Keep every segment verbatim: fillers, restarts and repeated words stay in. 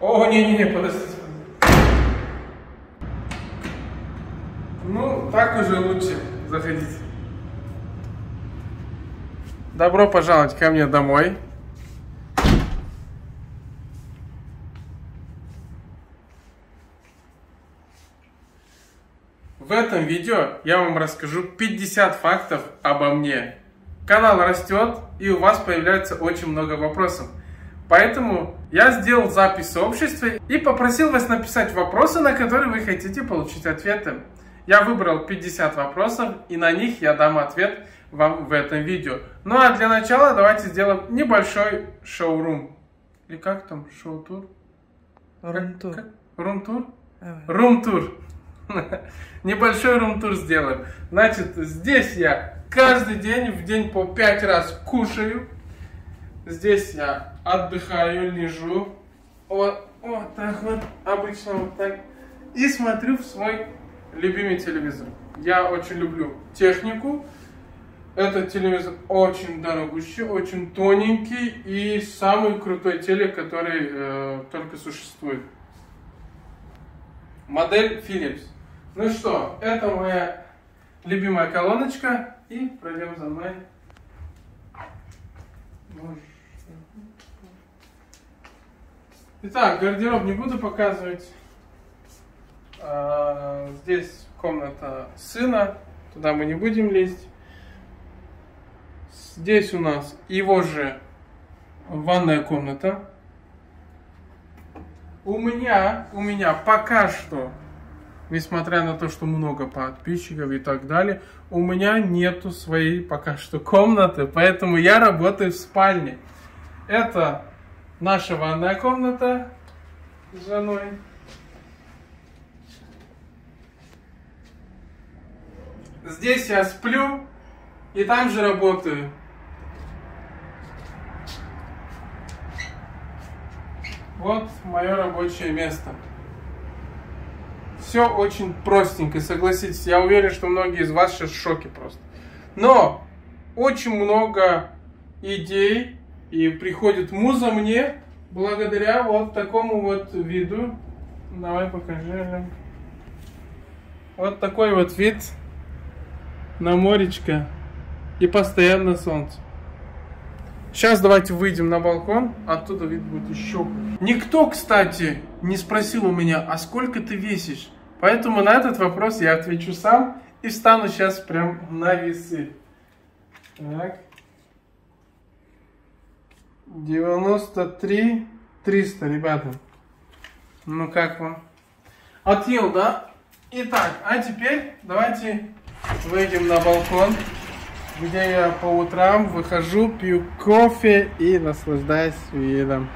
О, не-не-не, подождите. Ну, так уже лучше. Заходите. Добро пожаловать ко мне домой. В этом видео я вам расскажу пятьдесят фактов обо мне. Канал растет, и у вас появляется очень много вопросов. Поэтому я сделал запись в сообществе и попросил вас написать вопросы, на которые вы хотите получить ответы. Я выбрал пятьдесят вопросов, и на них я дам ответ вам в этом видео. Ну а для начала давайте сделаем небольшой шоурум. Или как там? Шоу-тур? Рум-тур. Рум-тур? Рум-тур. Небольшой рум-тур сделаем. Значит, здесь я каждый день, в день по пять раз кушаю. Здесь я отдыхаю, лежу. Вот, вот так вот, обычно вот так. И смотрю в свой любимый телевизор. Я очень люблю технику. Этот телевизор очень дорогущий, очень тоненький и самый крутой телек, который э, только существует. Модель Philips. Ну что, это моя любимая колоночка. И пройдем за мной. Итак, гардероб не буду показывать. А, здесь комната сына. Туда мы не будем лезть. Здесь у нас его же ванная комната. У меня, у меня пока что, несмотря на то, что много подписчиков и так далее, у меня нету своей пока что комнаты, поэтому я работаю в спальне. Это наша ванная комната с женой. Здесь я сплю и там же работаю. Вот мое рабочее место. Все очень простенько, согласитесь. Я уверен, что многие из вас сейчас в шоке просто. Но очень много идей и приходит муза мне благодаря вот такому вот виду. Давай покажи. Вот такой вот вид на моречко и постоянно солнце. Сейчас давайте выйдем на балкон, оттуда вид будет еще. Никто, кстати, не спросил у меня, а сколько ты весишь? Поэтому на этот вопрос я отвечу сам и встану сейчас прям на весы. Так. девяносто три триста, ребята. Ну как вам? Отъел, да? Итак, а теперь давайте выйдем на балкон, где я по утрам выхожу, пью кофе и наслаждаюсь видом.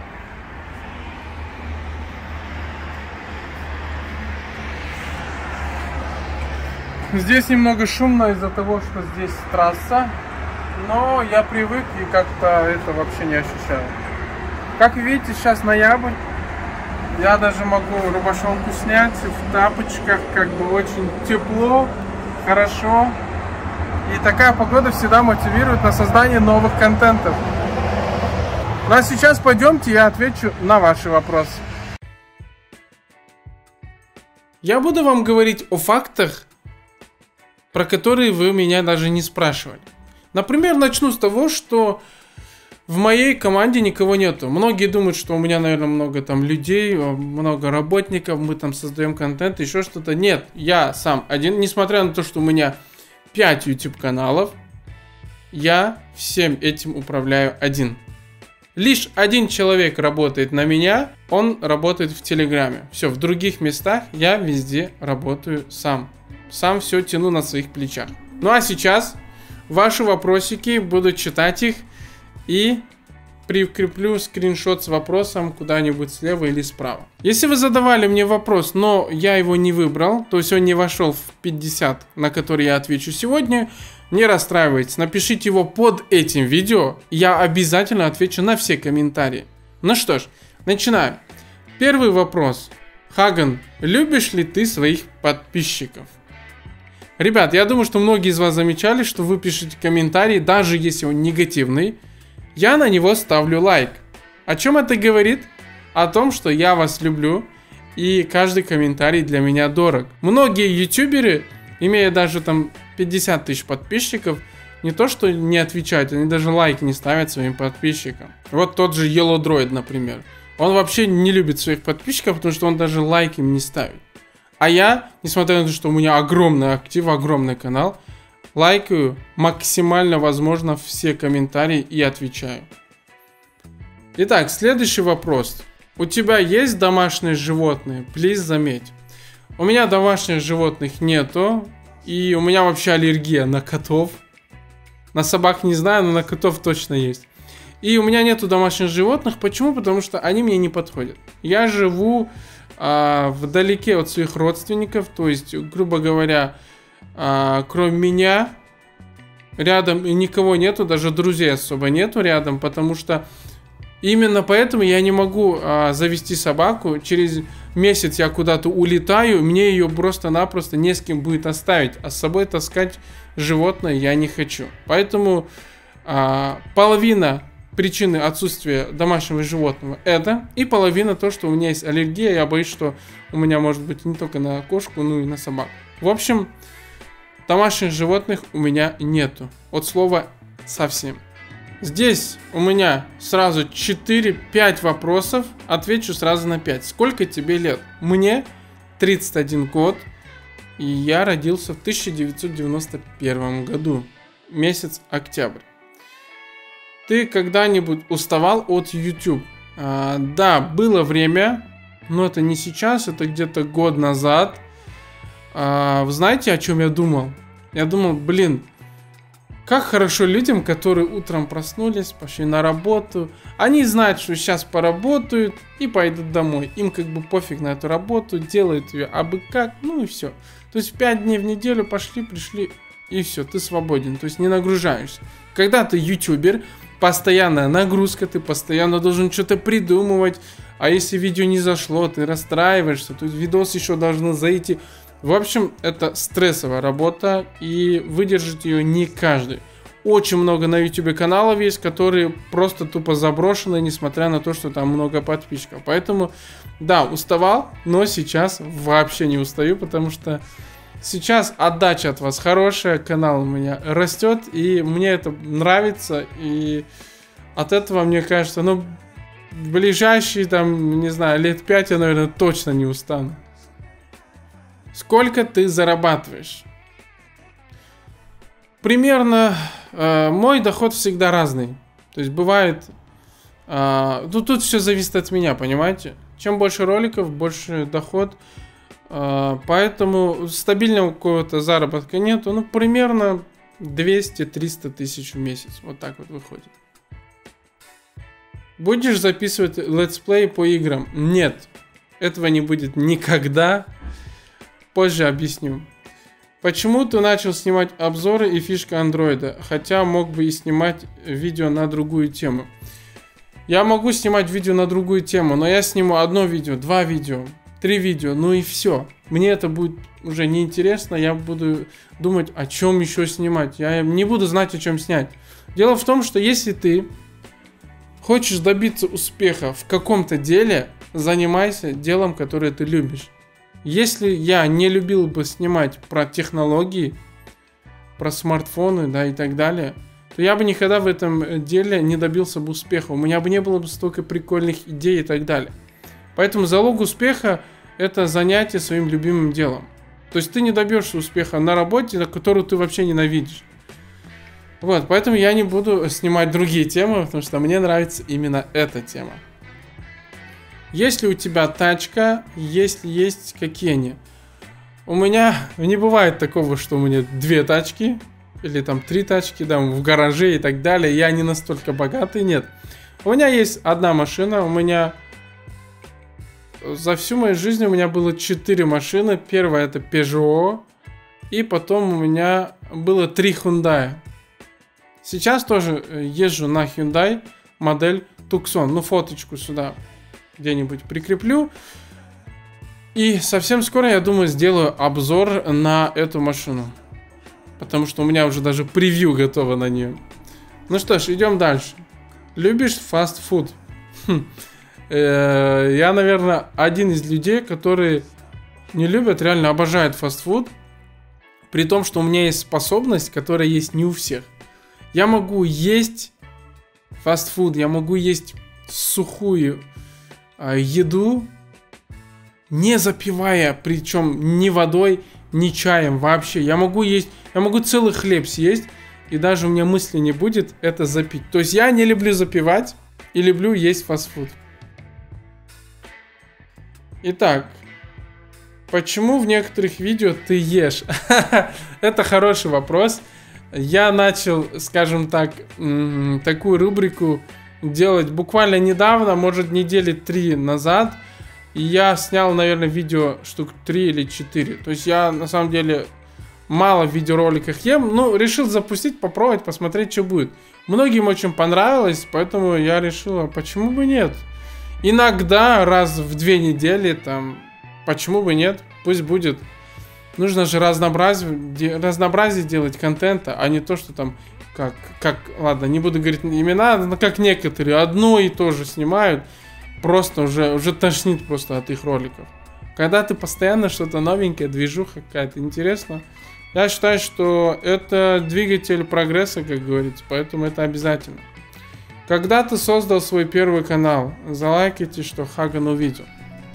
Здесь немного шумно из-за того, что здесь трасса, но я привык и как-то это вообще не ощущаю. Как видите, сейчас ноябрь, я даже могу рубашонку снять в тапочках, как бы очень тепло, хорошо. И такая погода всегда мотивирует на создание новых контентов. Ну а сейчас пойдемте, я отвечу на ваши вопросы. Я буду вам говорить о фактах, про которые вы меня даже не спрашивали. Например, начну с того, что в моей команде никого нету. Многие думают, что у меня, наверное, много там людей, много работников, мы там создаем контент, еще что-то. Нет, я сам один, несмотря на то, что у меня пять YouTube каналов, я всем этим управляю один. Лишь один человек работает на меня, он работает в Телеграме. Все, в других местах я везде работаю сам. Сам все тяну на своих плечах. Ну а сейчас ваши вопросики, буду читать их и прикреплю скриншот с вопросом куда-нибудь слева или справа. Если вы задавали мне вопрос, но я его не выбрал, то есть он не вошел в пятьдесят, на который я отвечу сегодня, не расстраивайтесь, напишите его под этим видео, я обязательно отвечу на все комментарии. Ну что ж, начинаем. Первый вопрос. Хаган, любишь ли ты своих подписчиков? Ребят, я думаю, что многие из вас замечали, что вы пишете комментарий, даже если он негативный, я на него ставлю лайк. О чем это говорит? о том, что я вас люблю, и каждый комментарий для меня дорог. Многие ютуберы, имея даже там пятьдесят тысяч подписчиков, не то что не отвечают, они даже лайки не ставят своим подписчикам. Вот тот же Yellow Droid, например. Он вообще не любит своих подписчиков, потому что он даже лайки им не ставит. А я, несмотря на то, что у меня огромный актив, огромный канал, лайкаю максимально возможно все комментарии и отвечаю. Итак, следующий вопрос. У тебя есть домашние животные? Плиз, заметь. У меня домашних животных нету. И у меня вообще аллергия на котов. На собак не знаю, но на котов точно есть. И у меня нету домашних животных. Почему? Потому что они мне не подходят. Я живу а, вдалеке от своих родственников. То есть, грубо говоря, а, кроме меня, рядом никого нету. Даже друзей особо нету рядом. Потому что именно поэтому я не могу а, завести собаку. Через месяц я куда-то улетаю. Мне ее просто-напросто не с кем будет оставить. А с собой таскать животное я не хочу. Поэтому а, половина причины отсутствия домашнего животного это. И половина то, что у меня есть аллергия. Я боюсь, что у меня может быть не только на кошку, но и на собаку. В общем, домашних животных у меня нету. От слова совсем. Здесь у меня сразу четыре-пять вопросов. Отвечу сразу на пять. Сколько тебе лет? Мне тридцать один год. И я родился в тысяча девятьсот девяносто первом году. Месяц октябрь. Ты когда-нибудь уставал от YouTube? А, да, было время. Но это не сейчас. Это где-то год назад. А, вы знаете, о чем я думал? Я думал, блин, как хорошо людям, которые утром проснулись, пошли на работу. Они знают, что сейчас поработают и пойдут домой. Им как бы пофиг на эту работу, делают ее абы как, ну и все. То есть пять дней в неделю пошли, пришли и все, ты свободен. То есть не нагружаешься. Когда ты ютубер, постоянная нагрузка, ты постоянно должен что-то придумывать. А если видео не зашло, ты расстраиваешься. То есть видос еще должен зайти. В общем, это стрессовая работа, и выдержит ее не каждый. Очень много на ютубе каналов есть, которые просто тупо заброшены, несмотря на то, что там много подписчиков. Поэтому, да, уставал, но сейчас вообще не устаю, потому что сейчас отдача от вас хорошая, канал у меня растет, и мне это нравится, и от этого, мне кажется, ну, в ближайшие, там, не знаю, лет пять я, наверное, точно не устану. Сколько ты зарабатываешь? Примерно э, мой доход всегда разный. То есть бывает... Э, ну, тут все зависит от меня, понимаете? Чем больше роликов, больше доход. Э, поэтому стабильного какого-то заработка нету. Ну, примерно двести-триста тысяч в месяц. Вот так вот выходит. Будешь записывать летсплей по играм? Нет. Этого не будет никогда. Позже объясню. Почему ты начал снимать обзоры и фишка андроида, хотя мог бы и снимать видео на другую тему? Я могу снимать видео на другую тему, но я сниму одно видео, два видео, три видео, ну и все. Мне это будет уже неинтересно, я буду думать, о чем еще снимать. Я не буду знать, о чем снять. Дело в том, что если ты хочешь добиться успеха в каком-то деле, занимайся делом, которое ты любишь. Если я не любил бы снимать про технологии, про смартфоны, да, и так далее, то я бы никогда в этом деле не добился бы успеха. У меня бы не было бы столько прикольных идей и так далее. Поэтому залог успеха – это занятие своим любимым делом. То есть ты не добьешься успеха на работе, на которую ты вообще ненавидишь. Вот, поэтому я не буду снимать другие темы, потому что мне нравится именно эта тема. Если у тебя тачка, если есть, какие они? У меня не бывает такого, что у меня две тачки, или там три тачки, там в гараже и так далее. Я не настолько богатый, нет. У меня есть одна машина, у меня... За всю мою жизнь у меня было четыре машины. Первая это Peugeot, и потом у меня было три Hyundai. Сейчас тоже езжу на Hyundai модель Tucson. Ну, фоточку сюда где-нибудь прикреплю. И совсем скоро, я думаю, сделаю обзор на эту машину. Потому что у меня уже даже превью готово на нее. Ну что ж, идем дальше. Любишь фастфуд? Хм. Э, я, наверное, один из людей, которые не любят, реально обожают фастфуд. При том, что у меня есть способность, которая есть не у всех. Я могу есть фастфуд, я могу есть сухую э, еду, не запивая, причем ни водой, ни чаем вообще. Я могу есть, я могу целый хлеб съесть, и даже у меня мысли не будет это запить. То есть я не люблю запивать и люблю есть фастфуд. Итак, почему в некоторых видео ты ешь? Это хороший вопрос. Я начал, скажем так, такую рубрику делать буквально недавно, может недели три назад. И я снял, наверное, видео штук три или четыре. То есть я, на самом деле, мало в видеороликах ем. Ну, решил запустить, попробовать, посмотреть, что будет. Многим очень понравилось, поэтому я решил, а почему бы нет? Иногда, раз в две недели, там, почему бы нет? Пусть будет. Нужно же разнообразие, разнообразие делать контента, а не то, что там, как, как, ладно, не буду говорить имена, но как некоторые одно и то же снимают. Просто уже, уже тошнит просто от их роликов. Когда ты постоянно что-то новенькое, движуха какая-то, интересно. Я считаю, что это двигатель прогресса, как говорится, поэтому это обязательно. Когда ты создал свой первый канал, залайкайте, что Хаган увидел.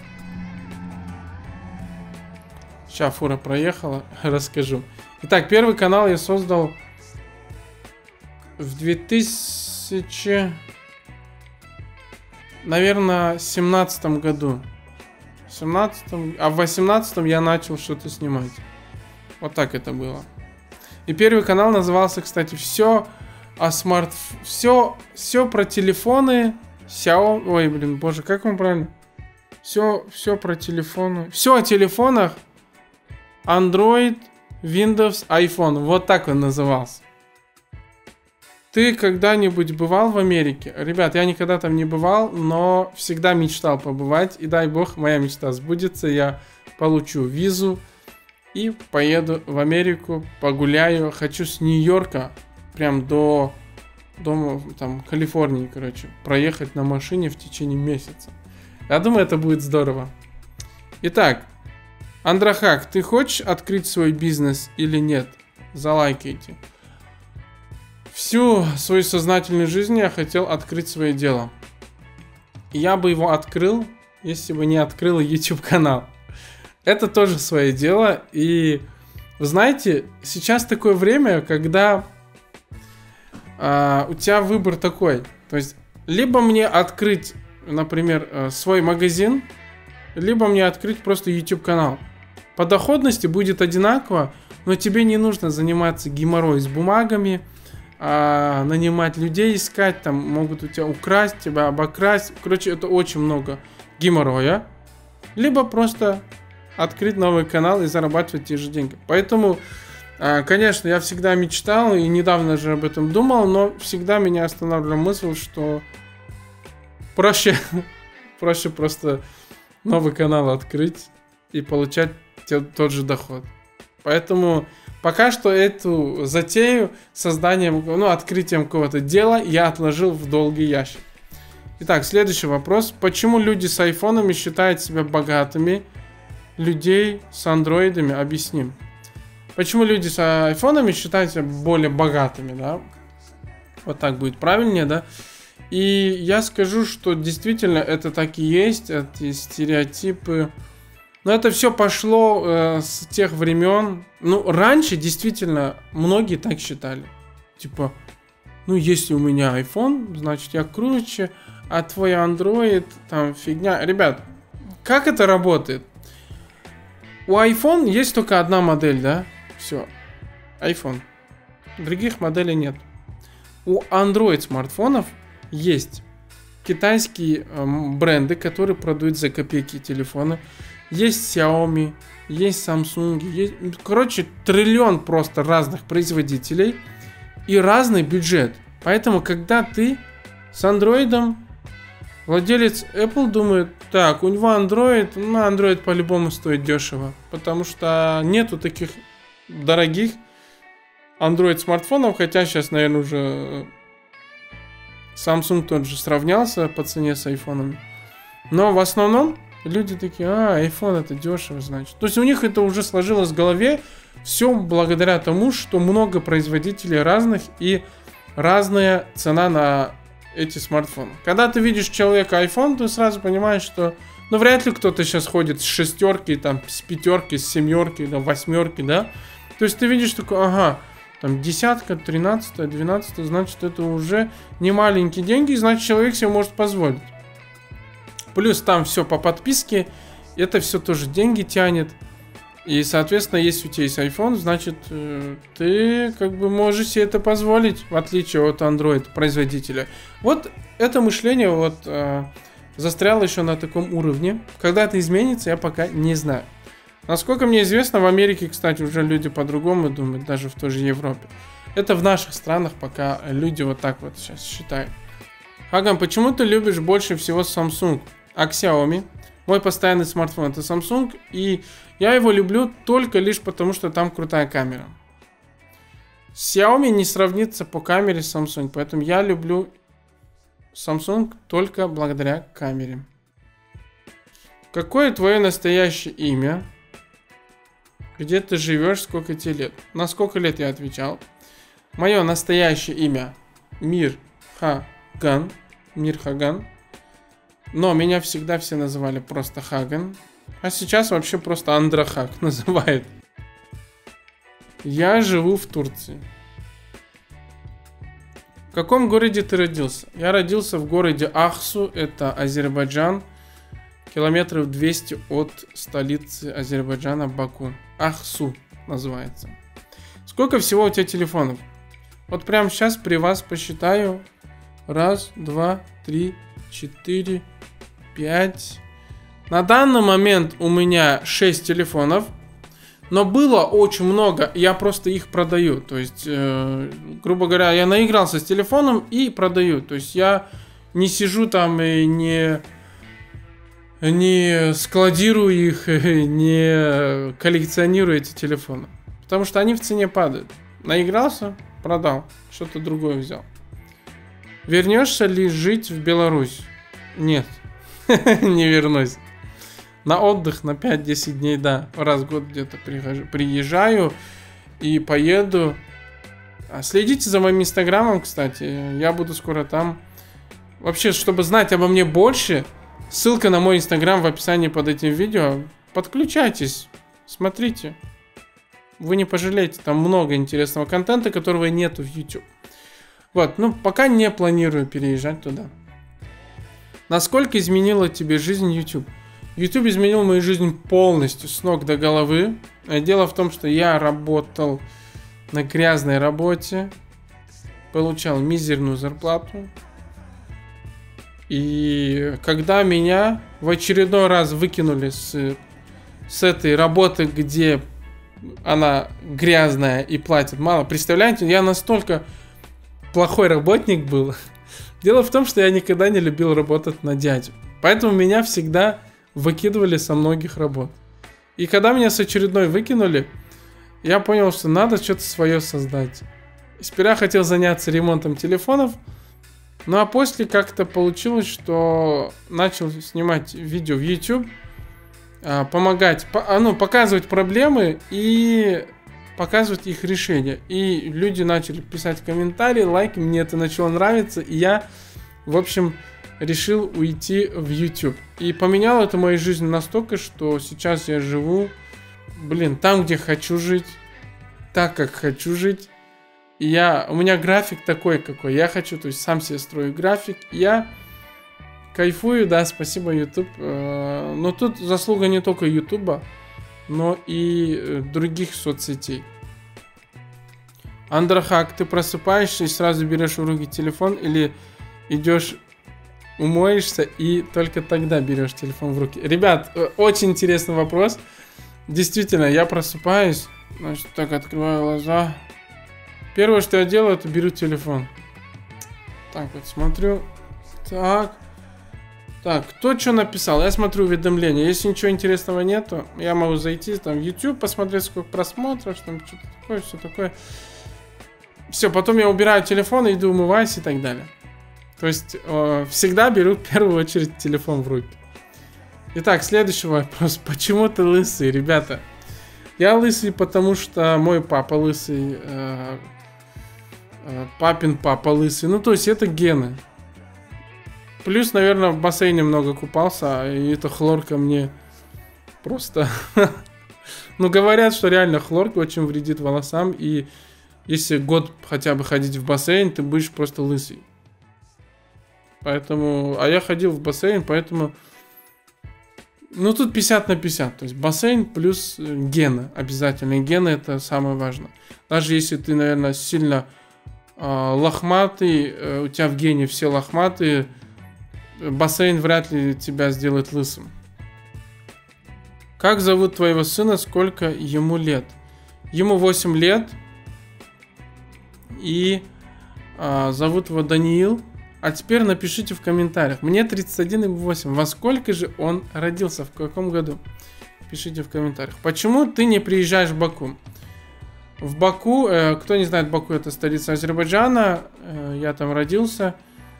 Сейчас фура проехала, расскажу. Итак, первый канал я создал в две тысячи... Наверное, в семнадцатом году. В семнадцатом, а в восемнадцатом я начал что-то снимать. Вот так это было. И первый канал назывался, кстати, все о смарт... Все, все про телефоны. Xiaomi... Ой, блин, боже, как вам правильно? Все, все про телефоны. Все о телефонах. Android, Windows, iPhone. Вот так он назывался. Ты когда-нибудь бывал в Америке? Ребят, я никогда там не бывал, но всегда мечтал побывать. И дай бог, моя мечта сбудется. Я получу визу и поеду в Америку, погуляю. Хочу с Нью-Йорка прям до, до там, Калифорнии, короче, проехать на машине в течение месяца. Я думаю, это будет здорово. Итак, Андрахак, ты хочешь открыть свой бизнес или нет? Залайкайте. Всю свою сознательную жизнь я хотел открыть свое дело. И я бы его открыл, если бы не открыл YouTube канал. Это тоже свое дело. И вы знаете, сейчас такое время, когда а, у тебя выбор такой. То есть, либо мне открыть, например, свой магазин, либо мне открыть просто YouTube канал. По доходности будет одинаково, но тебе не нужно заниматься геморрой с бумагами, А, нанимать людей, искать, там могут у тебя украсть, тебя обокрасть. Короче, это очень много геморроя. Либо просто открыть новый канал и зарабатывать те же деньги. Поэтому, а, конечно, я всегда мечтал и недавно же об этом думал, но всегда меня останавливала мысль, что проще, проще просто новый канал открыть и получать те, тот же доход. Поэтому пока что эту затею созданием, ну, открытием какого-то дела я отложил в долгий ящик. Итак, следующий вопрос. Почему люди с айфонами считают себя богатыми? Людей с андроидами объясним. Почему люди с айфонами считают себя более богатыми, да? Вот так будет правильнее, да? И я скажу, что действительно это так и есть, эти стереотипы. Но это все пошло э, с тех времен. Ну, раньше действительно многие так считали. Типа, ну, если у меня iPhone, значит я круче, а твой Android, там, фигня. Ребят, как это работает? У iPhone есть только одна модель, да? Все. iPhone. Других моделей нет. У Android смартфонов есть китайские э, бренды, которые продают за копейки телефоны. Есть Xiaomi, есть Samsung, есть, короче, триллион просто разных производителей и разный бюджет. Поэтому, когда ты с андроидом, владелец Apple думает, так, у него Android, ну, Android по-любому стоит дешево, потому что нету таких дорогих Android смартфонов, хотя сейчас, наверное, уже Samsung тот же сравнялся по цене с айфонами. Но в основном люди такие, а, iPhone это дешево, значит. То есть у них это уже сложилось в голове, все благодаря тому, что много производителей разных и разная цена на эти смартфоны. Когда ты видишь человека iPhone, ты сразу понимаешь, что ну вряд ли кто-то сейчас ходит с шестерки, там, с пятерки, с семерки, да, восьмерки, да. То есть ты видишь такой, ага, там десятка, тринадцатая, двенадцатая, значит это уже не маленькие деньги, значит человек себе может позволить. Плюс там все по подписке, это все тоже деньги тянет. И, соответственно, если у тебя есть iPhone, значит, ты как бы можешь себе это позволить, в отличие от Android производителя. Вот это мышление вот э, застряло еще на таком уровне. Когда это изменится, я пока не знаю. Насколько мне известно, в Америке, кстати, уже люди по-другому думают, даже в той же Европе. Это в наших странах пока люди вот так вот сейчас считают. Хаган, почему ты любишь больше всего Samsung, а Xiaomi? Мой постоянный смартфон это Samsung, и я его люблю только лишь потому, что там крутая камера. Xiaomi не сравнится по камере с Samsung, поэтому я люблю Samsung только благодаря камере. Какое твое настоящее имя? Где ты живешь? Сколько тебе лет? На сколько лет я отвечал? Мое настоящее имя Мир Хаган. Мир Хаган. Но меня всегда все называли просто Хаган. А сейчас вообще просто Андрахак называют. Я живу в Турции. В каком городе ты родился? Я родился в городе Ахсу, это Азербайджан. Километров двести от столицы Азербайджана, Баку. Ахсу называется. Сколько всего у тебя телефонов? Вот прямо сейчас при вас посчитаю. Раз, два, три, четыре, пять. На данный момент у меня шесть телефонов. Но было очень много, я просто их продаю. То есть, э, грубо говоря, я наигрался с телефоном и продаю. То есть я не сижу там и не, не складирую их, не коллекционирую эти телефоны. Потому что они в цене падают. Наигрался, продал, что-то другое взял. Вернешься ли жить в Беларусь? Нет, не вернусь. На отдых на пять-десять дней, да, раз в год где-то приезжаю и поеду. Следите за моим инстаграмом, кстати, я буду скоро там. Вообще, чтобы знать обо мне больше, ссылка на мой инстаграм в описании под этим видео. Подключайтесь, смотрите. Вы не пожалеете, там много интересного контента, которого нету в YouTube. Вот, ну пока не планирую переезжать туда. Насколько изменила тебе жизнь YouTube? YouTube изменил мою жизнь полностью, с ног до головы. Дело в том, что я работал на грязной работе, получал мизерную зарплату. И когда меня в очередной раз выкинули с, с этой работы, где она грязная и платит мало, представляете, я настолько плохой работник был. Дело в том, что я никогда не любил работать на дядю. Поэтому меня всегда выкидывали со многих работ. И когда меня с очередной выкинули, я понял, что надо что-то свое создать. Сперва хотел заняться ремонтом телефонов, ну а после как-то получилось, что начал снимать видео в YouTube, помогать, ну, показывать проблемы и показывать их решения. И люди начали писать комментарии, лайки, мне это начало нравиться, и я, в общем, решил уйти в YouTube. И поменяло это мою жизнь настолько, что сейчас я живу, блин, там, где хочу жить, так, как хочу жить. И я, у меня график такой, какой я хочу, то есть сам себе строю график. Я кайфую, да, спасибо, YouTube. Но тут заслуга не только YouTube, но и других соцсетей. Андрахак, ты просыпаешься и сразу берешь в руки телефон или идешь умоешься и только тогда берешь телефон в руки? Ребят, очень интересный вопрос. Действительно, я просыпаюсь, значит, так открываю глаза. Первое, что я делаю, это беру телефон. Так вот, смотрю. Так. Так, кто что написал? Я смотрю уведомления. Если ничего интересного нету, я могу зайти там в YouTube, посмотреть, сколько просмотров, там что-то такое, все такое. Все, потом я убираю телефон, иду умываюсь и так далее. То есть, э, всегда беру в первую очередь телефон в руки. Итак, следующий вопрос. Почему ты лысый, ребята? Я лысый, потому что мой папа лысый. Э, э, папин папа лысый. Ну, то есть это гены. Плюс, наверное, в бассейне много купался. И эта хлорка мне просто... Ну, говорят, что реально хлорка очень вредит волосам. И если год хотя бы ходить в бассейн, ты будешь просто лысый. Поэтому... А я ходил в бассейн, поэтому... Ну, тут пятьдесят на пятьдесят. То есть бассейн плюс гены. Обязательно. Гены — это самое важное. Даже если ты, наверное, сильно э, лохматый, э, у тебя в гене все лохматые, бассейн вряд ли тебя сделает лысым. Как зовут твоего сына? Сколько ему лет? Ему восемь лет. И э, зовут его Даниил. А теперь напишите в комментариях. Мне тридцать один, ему восемь. Во сколько же он родился? В каком году? Пишите в комментариях. Почему ты не приезжаешь в Баку? В Баку, э, кто не знает, Баку — это столица Азербайджана. Э, я там родился.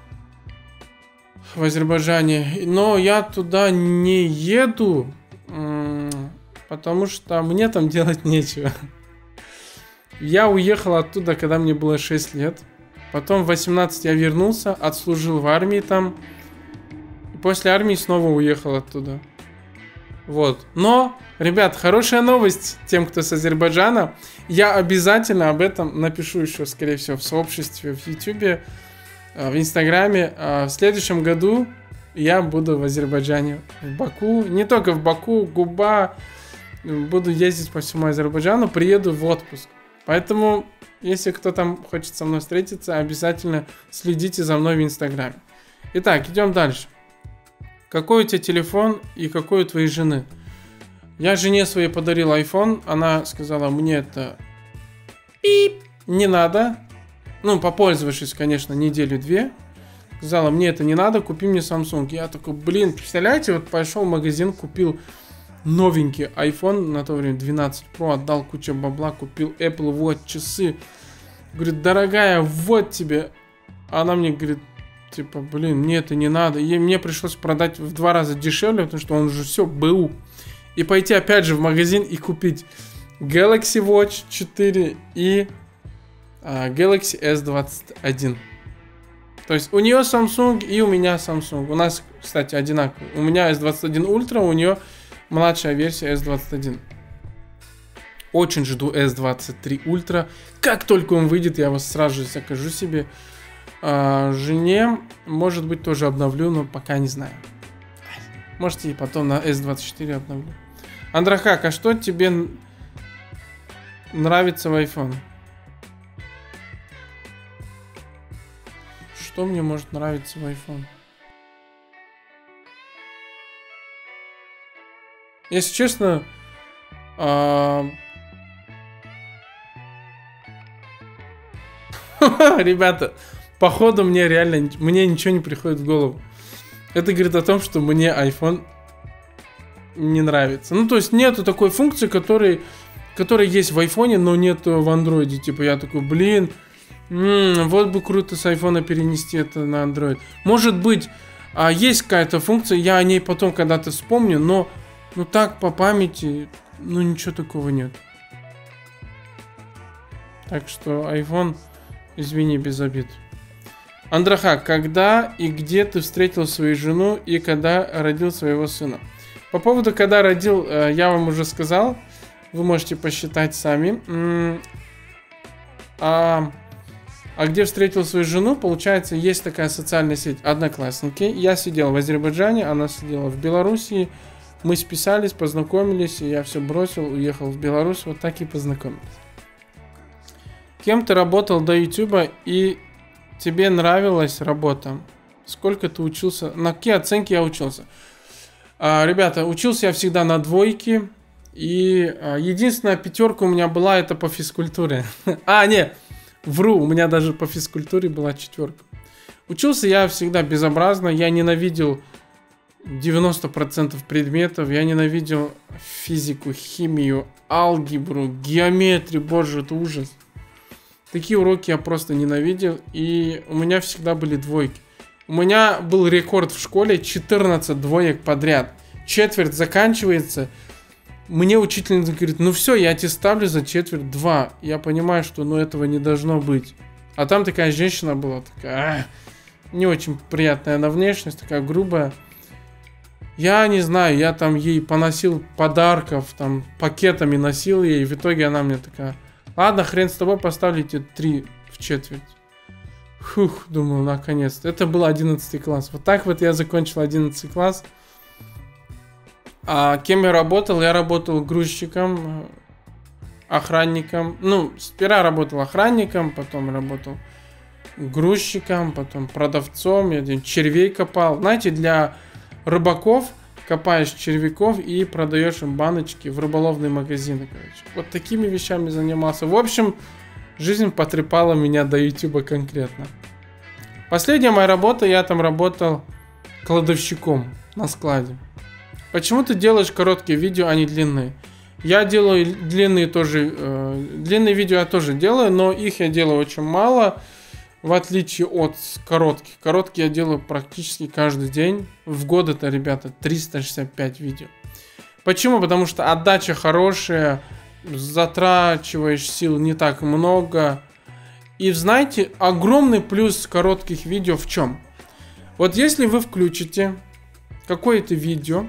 В Азербайджане. Но я туда не еду. Э, потому что мне там делать нечего. Я уехал оттуда, когда мне было шесть лет. Потом в восемнадцать я вернулся, отслужил в армии там. И после армии снова уехал оттуда. Вот. Но, ребят, хорошая новость тем, кто с Азербайджана. Я обязательно об этом напишу еще, скорее всего, в сообществе, в Ютубе, в Инстаграме. В следующем году я буду в Азербайджане, в Баку. Не только в Баку, Губа. Буду ездить по всему Азербайджану, приеду в отпуск. Поэтому... Если кто там хочет со мной встретиться, обязательно следите за мной в Инстаграме. Итак, идем дальше. Какой у тебя телефон и какой у твоей жены? Я жене своей подарил iPhone. Она сказала, мне это пип, не надо. Ну, попользовавшись, конечно, неделю-две. Сказала, мне это не надо, купи мне Samsung. Я такой, блин, представляете, вот пошел в магазин, купил новенький iPhone, на то время двенадцать Pro, отдал кучу бабла, купил Apple Watch, часы. Говорит, дорогая, вот тебе. Она мне говорит, типа, блин, мне это не надо. И мне пришлось продать в два раза дешевле, потому что он уже все БУ. И пойти опять же в магазин и купить Galaxy Watch четыре и uh, Galaxy эс двадцать один. То есть у нее Samsung и у меня Samsung. У нас, кстати, одинаково. У меня эс двадцать один Ultra, у нее младшая версия эс двадцать один. Очень жду эс двадцать три Ultra. Как только он выйдет, я вас сразу же закажу себе. А, жене, может быть, тоже обновлю, но пока не знаю. Можете и потом на эс двадцать четыре обновлю. Андрахак, а что тебе нравится в iPhone? Что мне может нравиться в iPhone? Если честно, а... ребята, походу мне реально, мне ничего не приходит в голову. Это говорит о том, что мне iPhone не нравится. Ну, то есть нету такой функции, которой, которая есть в iPhone, но нету в Android. Типа я такой, блин, м-м, вот бы круто с iPhone перенести это на Android. Может быть, а, есть какая-то функция, я о ней потом когда-то вспомню, но ну так по памяти, ну ничего такого нет. Так что iPhone, извини, без обид. Андраха, когда и где ты встретил свою жену и когда родил своего сына? По поводу, когда родил, я вам уже сказал. Вы можете посчитать сами. А, а где встретил свою жену? Получается, есть такая социальная сеть Одноклассники. Я сидел в Азербайджане, она сидела в Белоруссии. Мы списались, познакомились, и я все бросил, уехал в Беларусь. Вот так и познакомились. Кем ты работал до Ютуба и тебе нравилась работа? Сколько ты учился? На какие оценки я учился? А, ребята, учился я всегда на двойке. И а, единственная пятерка у меня была, это по физкультуре. А, не, вру, у меня даже по физкультуре была четверка. Учился я всегда безобразно. Я ненавидел девяносто процентов предметов. Я ненавидел физику, химию, алгебру, геометрию. Боже, это ужас. Такие уроки я просто ненавидел. И у меня всегда были двойки. У меня был рекорд в школе четырнадцать двоек подряд. четверть заканчивается, мне учительница говорит, ну все, я тебе ставлю за четверть два. Я понимаю, что ну этого не должно быть. А там такая женщина была, такая, а, не очень приятная на внешность, такая грубая. Я не знаю, я там ей поносил подарков, там пакетами носил ей, и в итоге она мне такая, ладно, хрен с тобой, поставлю тебе три в четверть. Фух, думаю, наконец-то. Это был одиннадцатый класс. Вот так вот я закончил одиннадцатый класс. А кем я работал? Я работал грузчиком, охранником. Ну, сперва работал охранником, потом работал грузчиком, потом продавцом. Я червей копал. Знаете, для рыбаков копаешь червяков и продаешь им баночки в рыболовные магазины, короче. Вот такими вещами занимался. В общем, жизнь потрепала меня до ютуба конкретно. Последняя моя работа, я там работал кладовщиком на складе. Почему ты делаешь короткие видео, а не длинные? Я делаю длинные тоже, э, длинные видео я тоже делаю, но их я делаю очень мало, в отличие от коротких. Короткие я делаю практически каждый день. В год это, ребята, триста шестьдесят пять видео. Почему? Потому что отдача хорошая, затрачиваешь сил не так много. И знаете, огромный плюс коротких видео в чем? Вот если вы включите какое-то видео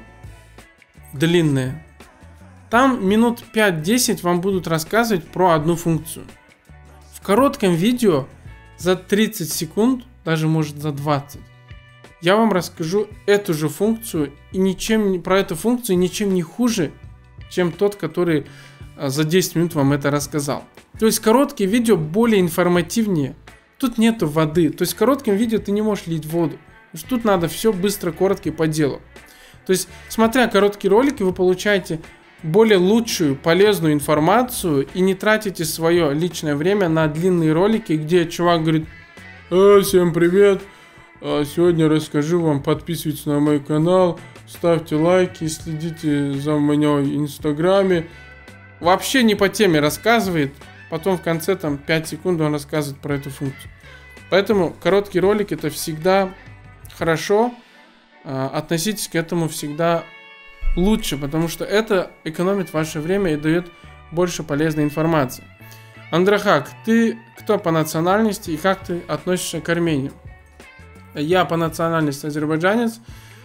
длинное, там минут пять-десять вам будут рассказывать про одну функцию. В коротком видео за тридцать секунд, даже может за двадцать, я вам расскажу эту же функцию и ничем про эту функцию ничем не хуже, чем тот, который за десять минут вам это рассказал. То есть короткие видео более информативнее. Тут нету воды. То есть в коротком видео ты не можешь лить воду. Тут надо все быстро, коротко и по делу. То есть, смотря короткие ролики, вы получаете более лучшую, полезную информацию и не тратите свое личное время на длинные ролики, где чувак говорит: э, всем привет, сегодня расскажу вам, подписывайтесь на мой канал, ставьте лайки, следите за мной в инстаграме. Вообще не по теме рассказывает, потом в конце там пять секунд он рассказывает про эту функцию. Поэтому короткий ролик это всегда хорошо, относитесь к этому всегда лучше, потому что это экономит ваше время и дает больше полезной информации. Андрахак, ты кто по национальности и как ты относишься к Армении? Я по национальности азербайджанец,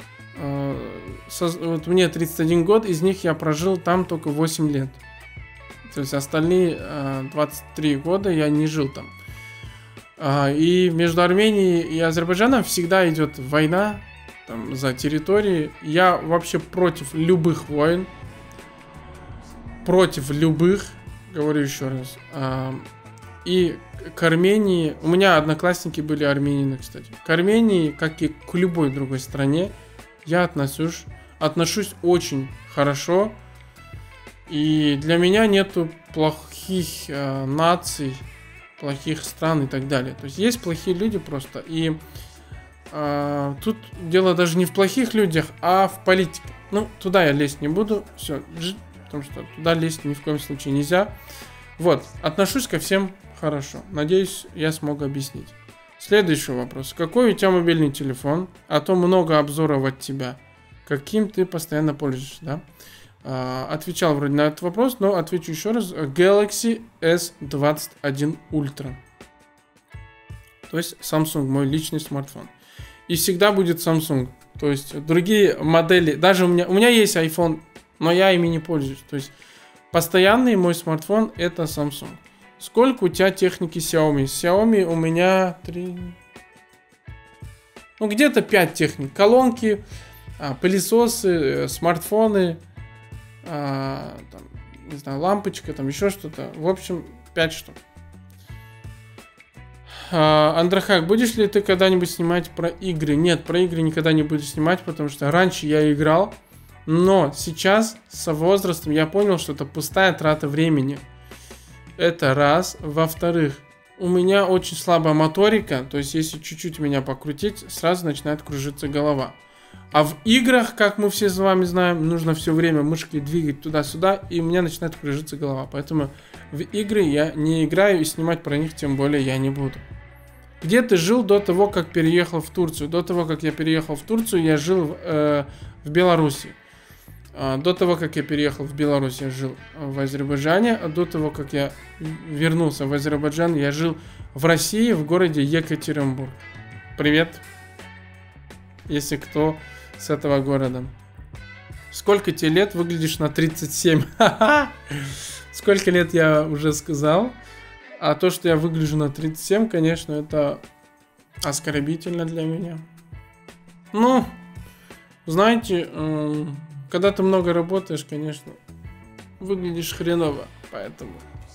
вот мне тридцать один год, из них я прожил там только восемь лет. То есть остальные двадцать три года я не жил там. И между Арменией и Азербайджаном всегда идет война там, за территории. Я вообще против любых войн. Против любых, говорю еще раз. И к Армении... У меня одноклассники были армянины, кстати. К Армении, как и к любой другой стране, я отношусь, отношусь очень хорошо. И для меня нету плохих э, наций, плохих стран и так далее. То есть есть плохие люди просто. И э, тут дело даже не в плохих людях, а в политике. Ну, туда я лезть не буду. Все, потому что туда лезть ни в коем случае нельзя. Вот, отношусь ко всем хорошо. Надеюсь, я смог объяснить. Следующий вопрос. Какой у тебя мобильный телефон? А то много обзоров от тебя. Каким ты постоянно пользуешься, да? Uh, отвечал вроде на этот вопрос, но отвечу еще раз. Galaxy эс двадцать один Ultra. То есть Samsung, мой личный смартфон. И всегда будет Samsung. То есть другие модели, даже у меня, у меня есть iPhone, но я ими не пользуюсь. То есть постоянный мой смартфон это Samsung. Сколько у тебя техники Xiaomi? Xiaomi у меня три... Ну где-то пять техник. Колонки, пылесосы, смартфоны, А, там, не знаю, лампочка, там еще что-то. В общем, пять штук. а, Андрахак, будешь ли ты когда-нибудь снимать про игры? Нет, про игры никогда не буду снимать, потому что раньше я играл, но сейчас со возрастом я понял, что это пустая трата времени. Это раз. Во-вторых, у меня очень слабая моторика, то есть если чуть-чуть меня покрутить, сразу начинает кружиться голова. А в играх, как мы все с вами знаем, нужно все время мышкой двигать туда-сюда, и у меня начинает кружиться голова. Поэтому в игры я не играю, и снимать про них тем более я не буду. Где ты жил до того, как переехал в Турцию? До того, как я переехал в Турцию, я жил в, э, в Беларуси. А, до того, как я переехал в Беларусь, я жил в Азербайджане. А до того, как я вернулся в Азербайджан, я жил в России, в городе Екатеринбург. Привет, если кто с этого города. Сколько тебе лет? Выглядишь на тридцать семь. Сколько лет я уже сказал. А то, что я выгляжу на тридцать семь, конечно, это оскорбительно для меня. Ну, знаете, когда ты много работаешь, конечно, выглядишь хреново. Поэтому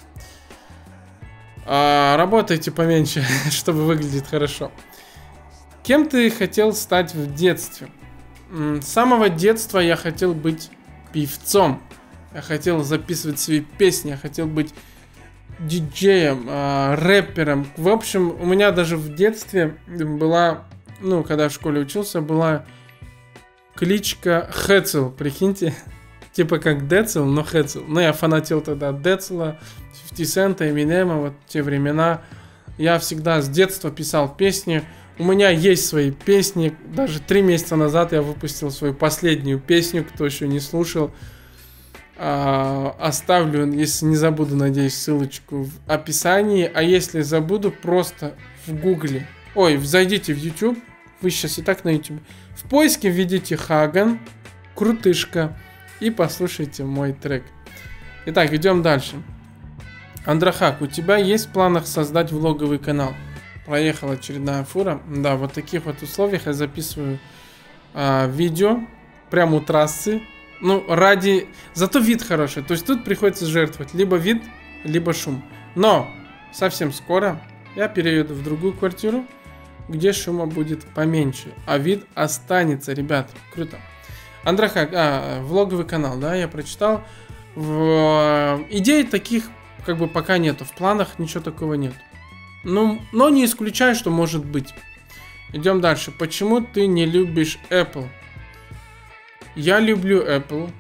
а, работайте поменьше, чтобы выглядеть хорошо. Кем ты хотел стать в детстве? С самого детства я хотел быть певцом. Я хотел записывать свои песни. Я хотел быть диджеем, э, рэпером. В общем, у меня даже в детстве была, ну, когда в школе учился, была кличка Хэцел. Прикиньте. Типа как Децл, но Хэцел. Ну, я фанател тогда от Децла, фифти Cent, Эминема, вот те времена. Я всегда с детства писал песни. У меня есть свои песни. Даже три месяца назад я выпустил свою последнюю песню. Кто еще не слушал, а, оставлю, если не забуду, надеюсь, ссылочку в описании. А если забуду, просто в гугле. Ой, зайдите в YouTube. Вы сейчас и так на YouTube. В поиске введите Хаган, крутышка, и послушайте мой трек. Итак, идем дальше. Андрахак, у тебя есть в планах создать влоговый канал? Проехала очередная фура. Да, в вот таких вот условиях я записываю а, видео прямо у трассы. Ну, ради... Зато вид хороший. То есть тут приходится жертвовать либо вид, либо шум. Но совсем скоро я перееду в другую квартиру, где шума будет поменьше. А вид останется, ребят. Круто. Андрахак, а, влоговый канал, да, я прочитал. В... Идей таких как бы пока нету. В планах ничего такого нет. Ну, но не исключаю, что может быть. Идем дальше. Почему ты не любишь Apple? Я люблю Apple,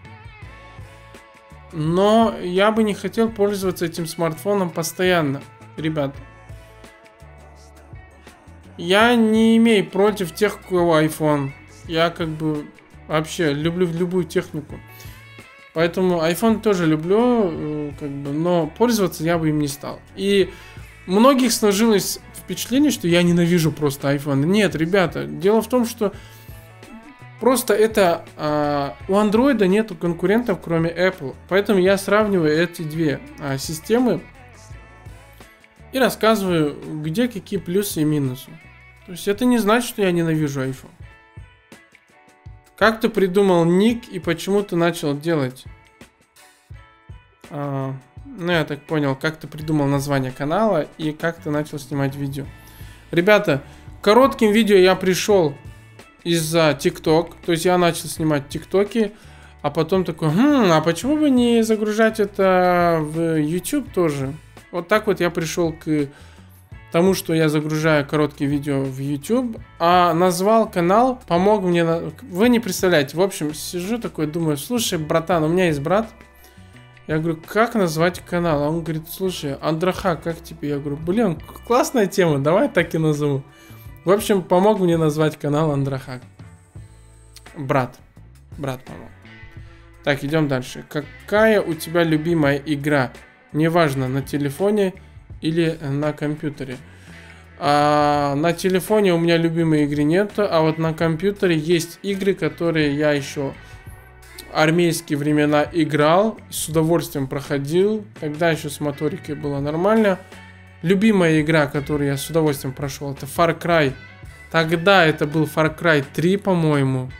но я бы не хотел пользоваться этим смартфоном постоянно, ребят. Я не имею против тех, у кого iPhone. Я как бы вообще люблю любую технику. Поэтому iPhone тоже люблю, как бы, но пользоваться я бы им не стал. И многих сложилось впечатление, что я ненавижу просто iPhone. Нет, ребята, дело в том, что просто это а, у Android нету конкурентов, кроме Apple. Поэтому я сравниваю эти две а, системы и рассказываю, где какие плюсы и минусы. То есть это не значит, что я ненавижу iPhone. Как ты придумал ник и почему ты начал делать? А, ну, я так понял, как ты придумал название канала и как ты начал снимать видео. Ребята, коротким видео я пришел из-за ТикТок. То есть я начал снимать ТикТоки, а потом такой, хм, а почему бы не загружать это в YouTube тоже? Вот так вот я пришел к тому, что я загружаю короткие видео в YouTube, а назвал канал, помог мне, на... вы не представляете, в общем, сижу такой, думаю, слушай, братан, у меня есть брат, я говорю, как назвать канал? А он говорит, слушай, Андрахак, как тебе? Я говорю, блин, классная тема, давай так и назову. В общем, помог мне назвать канал Андрахак. Брат, брат помог. Так, идем дальше. Какая у тебя любимая игра? Неважно, на телефоне или на компьютере. А, на телефоне у меня любимой игры нету, а вот на компьютере есть игры, которые я еще армейские времена играл, с удовольствием проходил, тогда еще с моторикой было нормально. Любимая игра, которую я с удовольствием прошел, это Far Cry. Тогда это был Far Cry три, по-моему.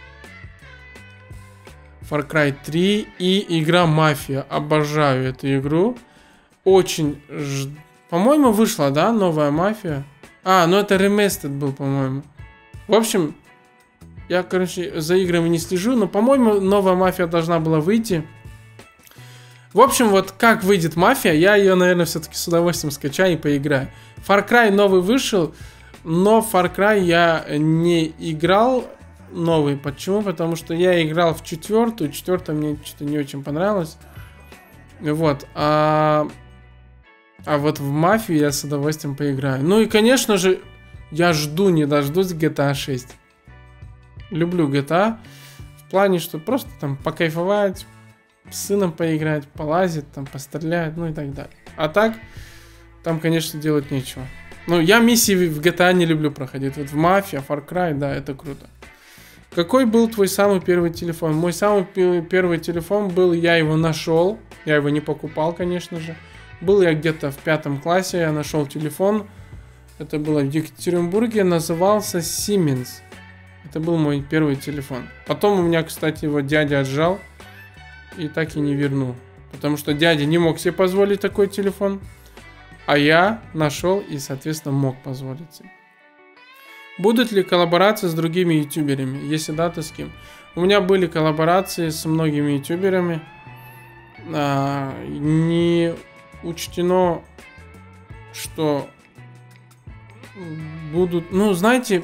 Far Cry три и игра Мафия. Обожаю эту игру. Очень ж... По-моему, вышла, да, новая Мафия? А, ну это ремастер был, по-моему. В общем, я, короче, за играми не слежу, но, по-моему, новая Мафия должна была выйти. В общем, вот как выйдет Мафия, я ее, наверное, все-таки с удовольствием скачаю и поиграю. Far Cry новый вышел, но Far Cry я не играл новый. Почему? Потому что я играл в четвертую, четвертая мне что-то не очень понравилось. Вот, а... А вот в Мафию я с удовольствием поиграю. Ну и, конечно же, я жду, не дождусь джи ти эй шесть. Люблю джи ти эй. В плане, что просто там покайфовать, с сыном поиграть, полазить, там, пострелять, ну и так далее. А так, там, конечно, делать нечего. Ну, я миссии в джи ти эй не люблю проходить. Вот в Mafia, Far Cry, да, это круто. Какой был твой самый первый телефон? Мой самый первый телефон был, я его нашел. Я его не покупал, конечно же. Был я где-то в пятом классе, я нашел телефон. Это было в Екатеринбурге, назывался Siemens. Это был мой первый телефон. Потом у меня, кстати, его дядя отжал. И так и не вернул. Потому что дядя не мог себе позволить такой телефон. А я нашел и, соответственно, мог позволить себе. Будут ли коллаборации с другими ютуберами? Если да, то с кем? У меня были коллаборации с многими ютуберами. А, не учтено, что будут... Ну, знаете...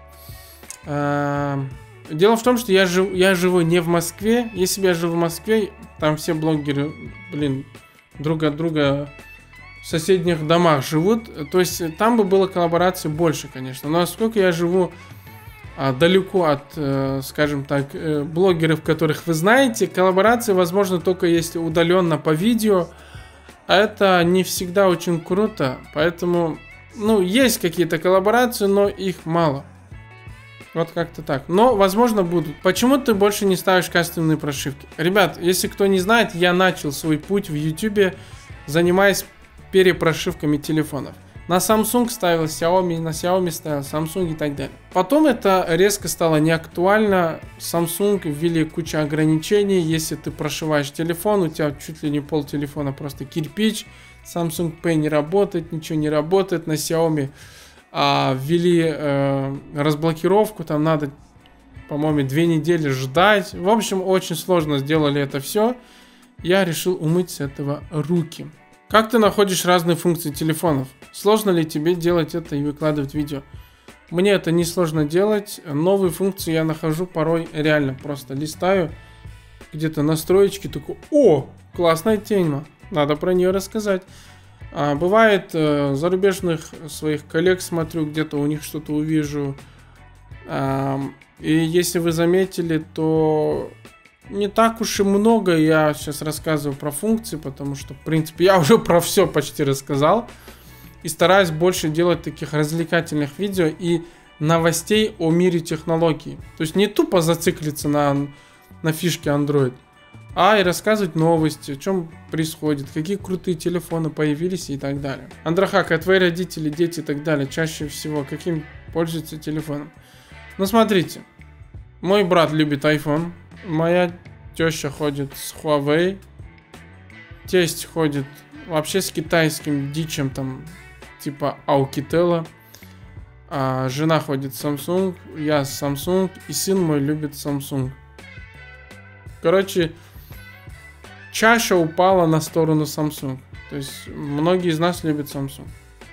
А, дело в том, что я, жив, я живу не в Москве. Если бы я жил в Москве, там все блогеры, блин, друг от друга... в соседних домах живут, то есть там бы было коллабораций больше, конечно. Но насколько я живу а, далеко от, э, скажем так, э, блогеров, которых вы знаете, коллаборации возможно только если удаленно по видео, а это не всегда очень круто, поэтому, ну, есть какие-то коллаборации, но их мало. Вот как-то так. Но, возможно, будут. Почему ты больше не ставишь кастомные прошивки? Ребят, если кто не знает, я начал свой путь в YouTube, занимаясь перепрошивками телефонов. На Samsung ставил Xiaomi, на Xiaomi ставил Samsung и так далее. Потом это резко стало неактуально. Samsung ввели кучу ограничений. Если ты прошиваешь телефон, у тебя чуть ли не пол телефона просто кирпич. Samsung Pay не работает, ничего не работает. На Xiaomi а, ввели э, разблокировку. Там надо, по-моему, две недели ждать. В общем, очень сложно сделали это все. Я решил умыть с этого руки. Как ты находишь разные функции телефонов? Сложно ли тебе делать это и выкладывать видео? Мне это не сложно делать. Новые функции я нахожу порой реально. Просто листаю где-то настроечки, такой: о, классная тема, надо про нее рассказать. А, бывает, э, зарубежных своих коллег смотрю, где-то у них что-то увижу. А, и если вы заметили, то... не так уж и много я сейчас рассказываю про функции, потому что, в принципе, я уже про все почти рассказал. И стараюсь больше делать таких развлекательных видео и новостей о мире технологий. То есть не тупо зациклиться на, на фишке Android, а и рассказывать новости, о чем происходит, какие крутые телефоны появились и так далее. Андрахак, а твои родители, дети и так далее чаще всего каким пользуются телефоном? Ну, смотрите, мой брат любит iPhone. Моя теща ходит с Huawei. Тесть ходит вообще с китайским дичем, там, типа Alcatel. А жена ходит с Samsung, я с Samsung, и сын мой любит Samsung. Короче, чаша упала на сторону Samsung. То есть, многие из нас любят Samsung.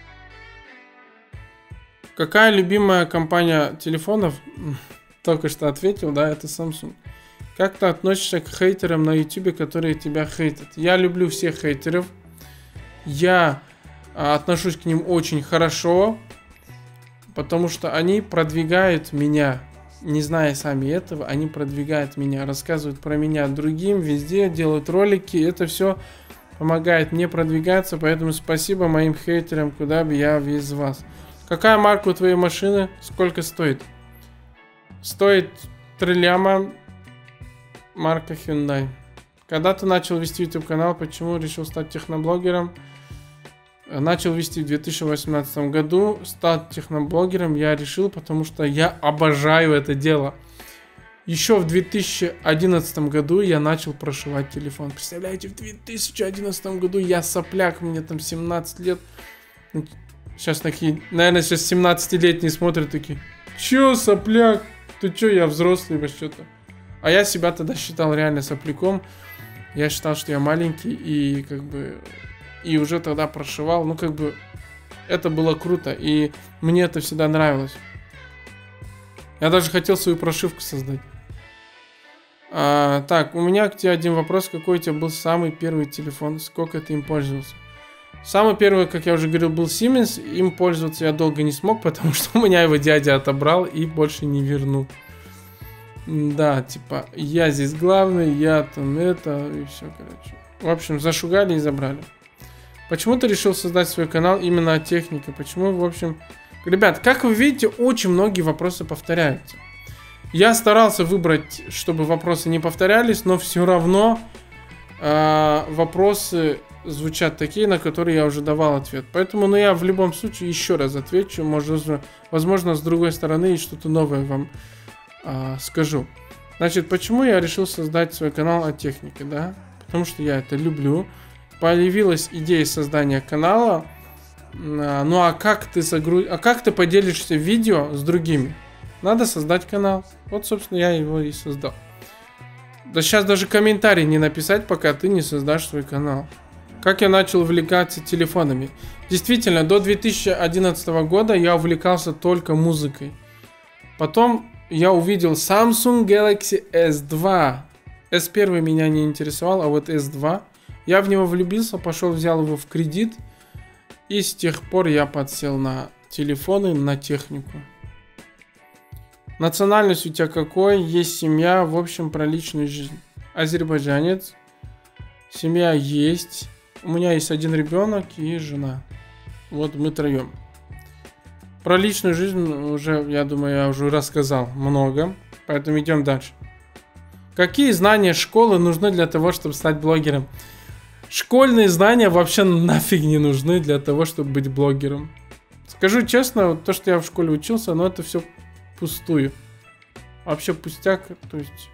Какая любимая компания телефонов? Только что ответил, да, это Samsung. Как ты относишься к хейтерам на YouTube, которые тебя хейтят? Я люблю всех хейтеров. Я а, отношусь к ним очень хорошо, потому что они продвигают меня, не зная сами этого, они продвигают меня, рассказывают про меня другим, везде делают ролики. Это все помогает мне продвигаться, поэтому спасибо моим хейтерам, куда бы я без вас. Какая марка у твоей машины? Сколько стоит? Стоит три ляма. Марка Hyundai. Когда ты начал вести YouTube канал, почему решил стать техноблогером? Начал вести в две тысячи восемнадцатом году. Стать техноблогером я решил, потому что я обожаю это дело. Еще в две тысячи одиннадцатом году я начал прошивать телефон. Представляете, в две тысячи одиннадцатом году я сопляк, мне там семнадцать лет. Сейчас такие, наверное, сейчас семнадцатилетние смотрят такие: чё, сопляк? Ты чё, я взрослый вообще-то. А я себя тогда считал реально сопляком. Я считал, что я маленький и как бы... И уже тогда прошивал. Ну как бы... Это было круто. И мне это всегда нравилось. Я даже хотел свою прошивку создать. А, так, у меня к тебе один вопрос. Какой у тебя был самый первый телефон? Сколько ты им пользовался? Самый первый, как я уже говорил, был Siemens. Им пользоваться я долго не смог, потому что у меня его дядя отобрал и больше не вернул. Да, типа, я здесь главный, я там это, и все, короче. В общем, зашугали и забрали. Почему ты решил создать свой канал именно о технике? Почему, в общем... Ребят, как вы видите, очень многие вопросы повторяются. Я старался выбрать, чтобы вопросы не повторялись, но все равно э, вопросы звучат такие, на которые я уже давал ответ. Поэтому, ну, я в любом случае еще раз отвечу. Может, возможно, с другой стороны что-то новое вам э, скажу. Значит, почему я решил создать свой канал о технике, да? Потому что я это люблю. Появилась идея создания канала. Ну а как ты загруз... а как ты поделишься видео с другими? Надо создать канал. Вот, собственно, я его и создал. Да сейчас даже комментарий не написать, пока ты не создашь свой канал. Как я начал увлекаться телефонами? Действительно, до две тысячи одиннадцатого года я увлекался только музыкой. Потом я увидел Samsung Galaxy эс два. эс один меня не интересовал, а вот эс два. Я в него влюбился, пошел, взял его в кредит. И с тех пор я подсел на телефоны, на технику. Национальность у тебя какой? Есть семья, в общем, про личную жизнь. Азербайджанец. Семья есть. У меня есть один ребенок и жена. Вот мы троем. Про личную жизнь уже, я думаю, я уже рассказал много. Поэтому идем дальше. Какие знания школы нужны для того, чтобы стать блогером? Школьные знания вообще нафиг не нужны для того, чтобы быть блогером. Скажу честно, то, что я в школе учился, но это все пустую. Вообще пустяк. То есть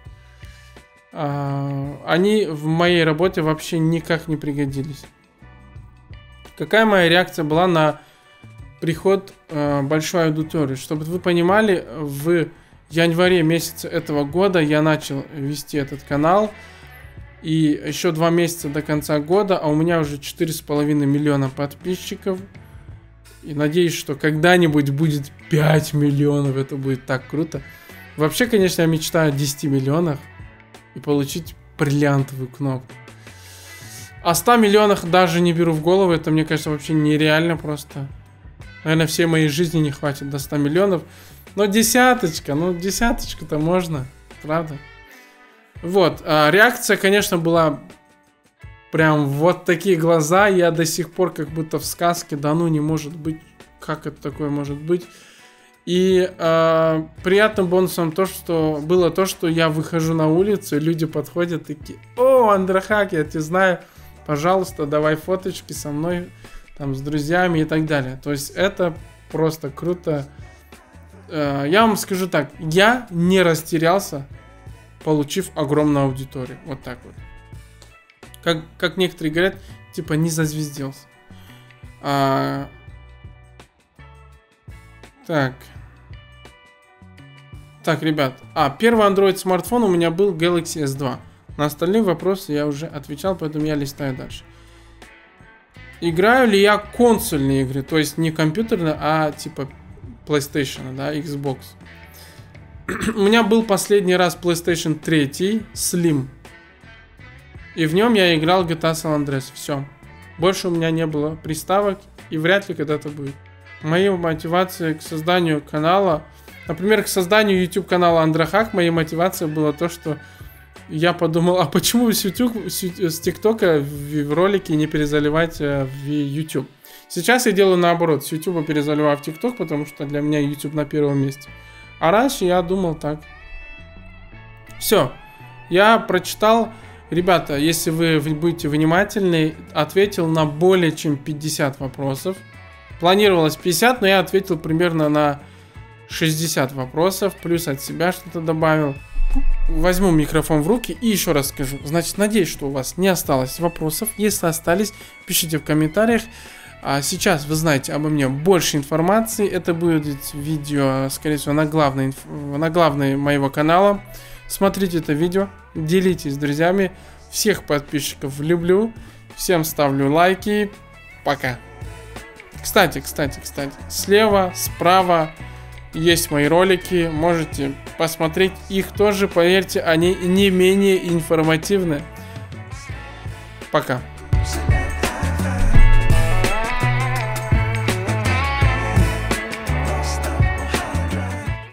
а, они в моей работе вообще никак не пригодились. Какая моя реакция была на приход а, большой аудитории? Чтобы вы понимали, в январе месяце этого года я начал вести этот канал. И еще два месяца до конца года, а у меня уже четыре с половиной миллиона подписчиков. И надеюсь, что когда-нибудь будет пять миллионов. Это будет так круто. Вообще, конечно, я мечтаю о десяти миллионах и получить бриллиантовую кнопку. О ста миллионах даже не беру в голову. Это, мне кажется, вообще нереально просто. Наверное, всей моей жизни не хватит до ста миллионов. Но десяточка, ну десяточку-то можно, правда? Вот, а реакция, конечно, была прям вот такие глаза. Я до сих пор как будто в сказке. Да ну, не может быть. Как это такое может быть? И э, приятным бонусом то, что было то, что я выхожу на улицу, и люди подходят такие: о, Андрахак, я тебя знаю, пожалуйста, давай фоточки со мной, там, с друзьями и так далее. То есть это просто круто. Э, я вам скажу так, я не растерялся, получив огромную аудиторию. Вот так вот. Как, как некоторые говорят, типа не зазвездился. А... Так. Так, ребят. А, первый Android смартфон у меня был Galaxy эс два. На остальные вопросы я уже отвечал, поэтому я листаю дальше. Играю ли я консольные игры? То есть не компьютерные, а типа PlayStation, да, Xbox. У меня был последний раз PlayStation три Slim. И в нем я играл джи ти эй San Andreas. Все. Больше у меня не было приставок. И вряд ли когда-то будет. Моя мотивация к созданию канала... Например, к созданию YouTube канала Андрахак, моя мотивация была то, что я подумал, а почему с YouTube, с ТикТока в ролики не перезаливать в YouTube? Сейчас я делаю наоборот. С YouTube перезаливаю в ТикТок, потому что для меня YouTube на первом месте. А раньше я думал так. Все. Я прочитал. Ребята, если вы будете внимательны, ответил на более чем пятьдесят вопросов. Планировалось пятьдесят, но я ответил примерно на шестьдесят вопросов. Плюс от себя что-то добавил. Возьму микрофон в руки и еще раз скажу. Значит, надеюсь, что у вас не осталось вопросов. Если остались, пишите в комментариях. А сейчас вы знаете обо мне больше информации. Это будет видео, скорее всего, на главной, на главной моего канала. Смотрите это видео, делитесь с друзьями. Всех подписчиков люблю. Всем ставлю лайки. Пока. Кстати, кстати, кстати, слева, справа есть мои ролики. Можете посмотреть их тоже. Поверьте, они не менее информативны. Пока.